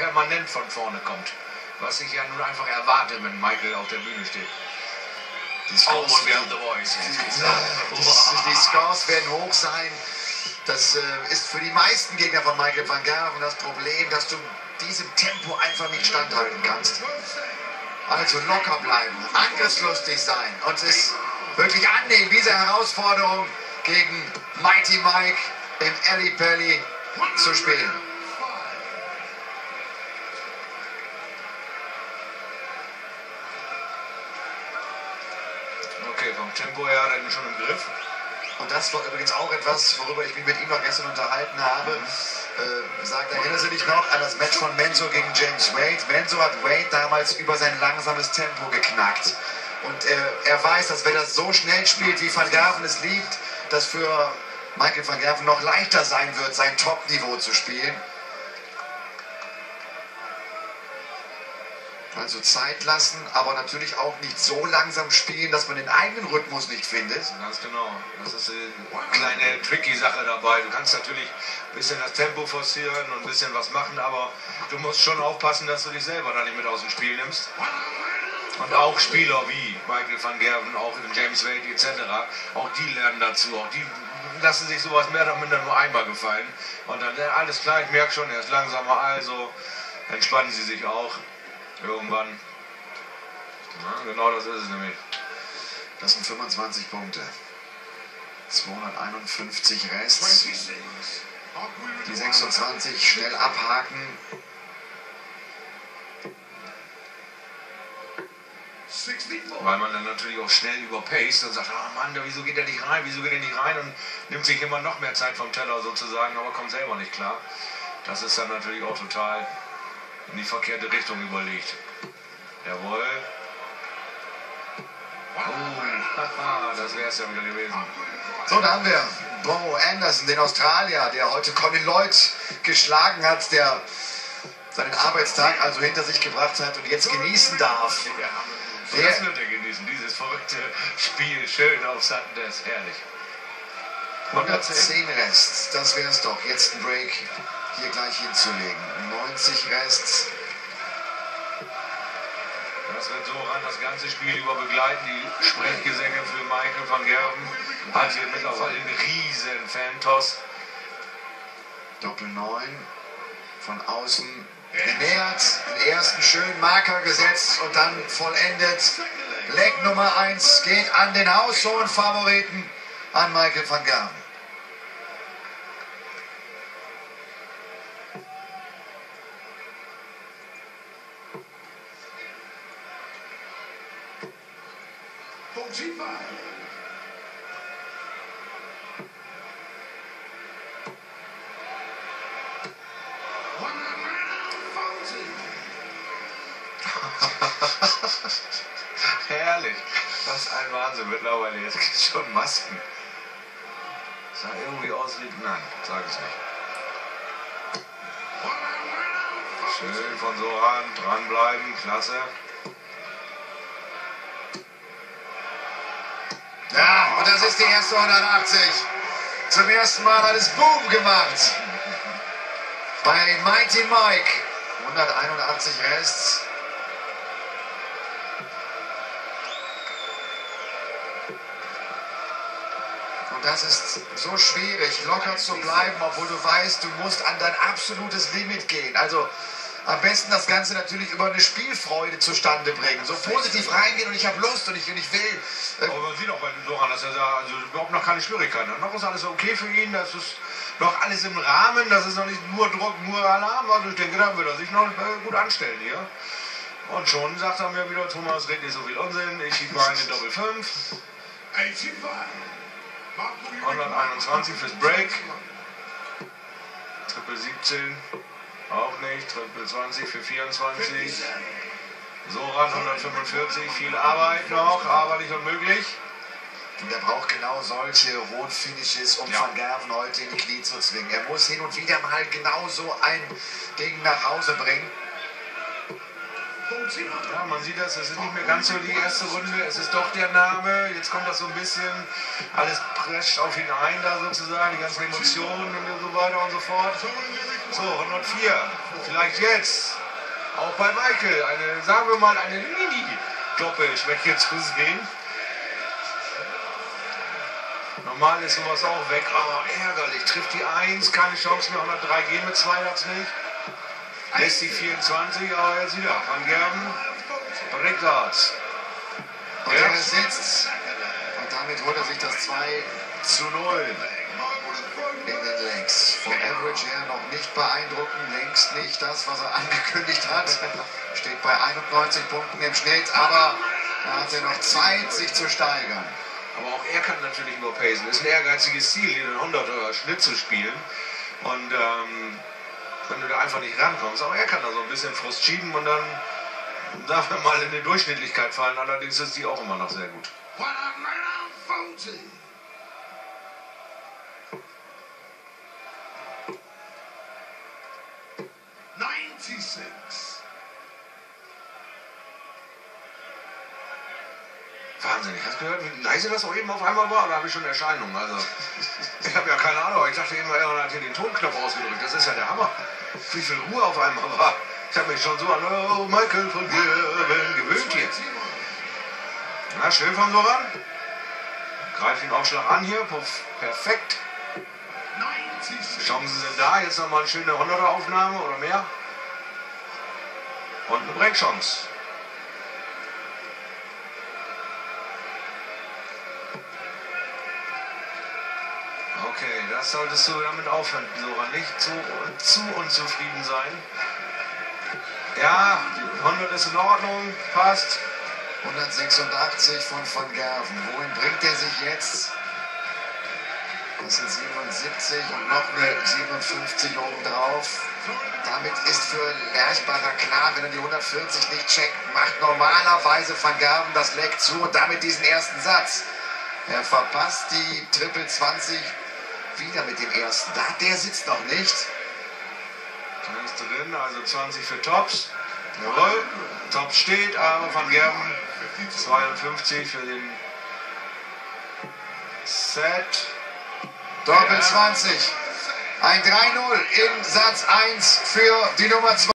permanent von vorne kommt. Was ich ja nun einfach erwarte, wenn Michael auf der Bühne steht. Die Scores, und wir haben The Voice. die Scores werden hoch sein. Das ist für die meisten Gegner von Michael van Gerwen das Problem, dass du diesem Tempo einfach nicht standhalten kannst. Also locker bleiben, angriffslustig sein und es wirklich annehmen, diese Herausforderung gegen Mighty Mike im Ally Pally zu spielen. Okay, vom Tempo her hat er ihn schon im Griff. Und das war übrigens auch etwas, worüber ich mich mit ihm noch gestern unterhalten habe. Sagt, erinnerst du dich noch an das Match von Menzo gegen James Wade? Menzo hat Wade damals über sein langsames Tempo geknackt. Und er weiß, dass wenn er so schnell spielt, wie Van Gerwen es liebt, dass für Michael van Gerwen noch leichter sein wird, sein Top-Niveau zu spielen. Also Zeit lassen, aber natürlich auch nicht so langsam spielen, dass man den eigenen Rhythmus nicht findet. Ganz genau. Das ist eine kleine tricky Sache dabei. Du kannst natürlich ein bisschen das Tempo forcieren und ein bisschen was machen, aber du musst schon aufpassen, dass du dich selber da nicht mit aus dem Spiel nimmst. Und auch Spieler wie Michael van Gerwen, auch James Wade etc., auch die lernen dazu. Auch die lassen sich sowas mehr oder minder nur einmal gefallen. Und dann, alles klar, ich merke schon, er ist langsamer, also entspannen sie sich auch. Irgendwann. Ja, genau das ist es nämlich. Das sind 25 Punkte. 251 Rest. Die 26 schnell abhaken. Weil man dann natürlich auch schnell überpaced und sagt, ah Mann, wieso geht er nicht rein, wieso geht er nicht rein und nimmt sich immer noch mehr Zeit vom Teller sozusagen, aber kommt selber nicht klar. Das ist dann natürlich auch total in die verkehrte Richtung überlegt. Jawohl. Oh, das wäre es ja wieder gewesen. So, da haben wir Bo Anderson, den Australier, der heute Colin Lloyd geschlagen hat, der seinen Arbeitstag also hinter sich gebracht hat und jetzt genießen darf. Ja, das wird er genießen, dieses verrückte Spiel. Schön auf Sutton, das ist herrlich. 110 Rest, das wäre es doch. Jetzt ein Break hier gleich hinzulegen. 90 Rest. Das wird Soran das ganze Spiel über begleiten. Die Sprechgesänge für Michael van Gerwen hat hier mittlerweile einen riesen Fantoss. Doppel 9 von außen genähert, den ersten schönen Marker gesetzt und dann vollendet. Leg Nummer 1 geht an den haushohen Favoriten, an Michael van Gerwen. Herrlich. Was ein Wahnsinn mittlerweile. Jetzt gibt es schon Masken. Sah irgendwie aus wie... Nein, sag es nicht. Schön von Soran. Dranbleiben. Klasse. Ja, und das ist die erste 180. Zum ersten Mal hat es Boom gemacht. Bei Mighty Mike. 181 Rest. Und das ist so schwierig, locker zu bleiben, obwohl du weißt, du musst an dein absolutes Limit gehen. Also am besten das Ganze natürlich über eine Spielfreude zustande bringen. So positiv reingehen und ich habe Lust und ich will. Aber man sieht auch bei Soran, dass er da also überhaupt noch keine Schwierigkeiten hat. Noch ist alles okay für ihn, das ist noch alles im Rahmen, das ist noch nicht nur Druck, nur Alarm. Also ich denke, da wird er sich noch gut anstellen hier. Und schon sagt er mir wieder, Thomas, red nicht so viel Unsinn, ich schiebe mal eine Doppel 5. 121 fürs Break. Triple 17. Auch nicht. Triple 20 für 24. Soran 145. Viel Arbeit noch, aber nicht unmöglich. Und er braucht genau solche Rot-Finishes, um Van Gerwen heute in die Knie zu zwingen. Er muss hin und wieder mal genau so ein Ding nach Hause bringen. Ja, man sieht das, es ist nicht mehr ganz so die erste Runde, es ist doch der Name, jetzt kommt das so ein bisschen, alles prescht auf ihn ein da sozusagen, die ganzen Emotionen und so weiter und so fort. So, 104. Vielleicht jetzt. Auch bei Michael. Eine, sagen wir mal, eine Mini-Doppelschwäche zu sehen. Normal ist sowas auch weg. Oh, ärgerlich. Trifft die 1. Keine Chance mehr. 103 gehen mit 2 hat's nicht. Lässt die 24. Aber jetzt wieder. Van Gerven. Rickards. Und er sitzt. Und damit holt er sich das 2:0 in den Legs. Vom Average her noch nicht beeindruckend, längst nicht das, was er angekündigt hat. Steht bei 91 Punkten im Schnitt, aber er hatte noch Zeit, sich zu steigern. Aber auch er kann natürlich nur pacen. Das ist ein ehrgeiziges Ziel, hier den 100er Schnitt zu spielen. Und wenn du da einfach nicht rankommst, aber er kann da so ein bisschen Frust schieben und dann darf er mal in die Durchschnittlichkeit fallen. Allerdings ist die auch immer noch sehr gut. 96. Wahnsinnig. Hast du gehört, wie leise das auch eben auf einmal war? Oder habe ich schon Erscheinungen? Also, ich habe ja keine Ahnung. Ich dachte immer, er hat hier den Tonknopf ausgedrückt. Das ist ja der Hammer. Wie viel Ruhe auf einmal war. Ich habe mich schon so an oh, Michael von Gerven gewöhnt hier. Na, schön von so ran. Greift den Aufschlag an hier. Perfekt. Chancen sind da. Jetzt nochmal eine schöne 100er Aufnahme oder mehr. Und eine Breakchance. Okay, das solltest du damit aufhören, Soran. Nicht zu unzufrieden sein. Ja, 100 ist in Ordnung, passt. 186 von Van Gerven. Wohin bringt er sich jetzt? Das sind 77 und noch eine 57 obendrauf. Damit ist für Lerchbacher klar, wenn er die 140 nicht checkt, macht normalerweise Van Gerven das Leck zu und damit diesen ersten Satz. Er verpasst die Triple 20 wieder mit dem ersten. Der sitzt noch nicht. Der ist drin, also 20 für Tops. Jawohl, Tops steht, aber Van Gerven 52 für den Set. Doppel 20. Ein 3:0 in Satz 1 für die Nummer 2.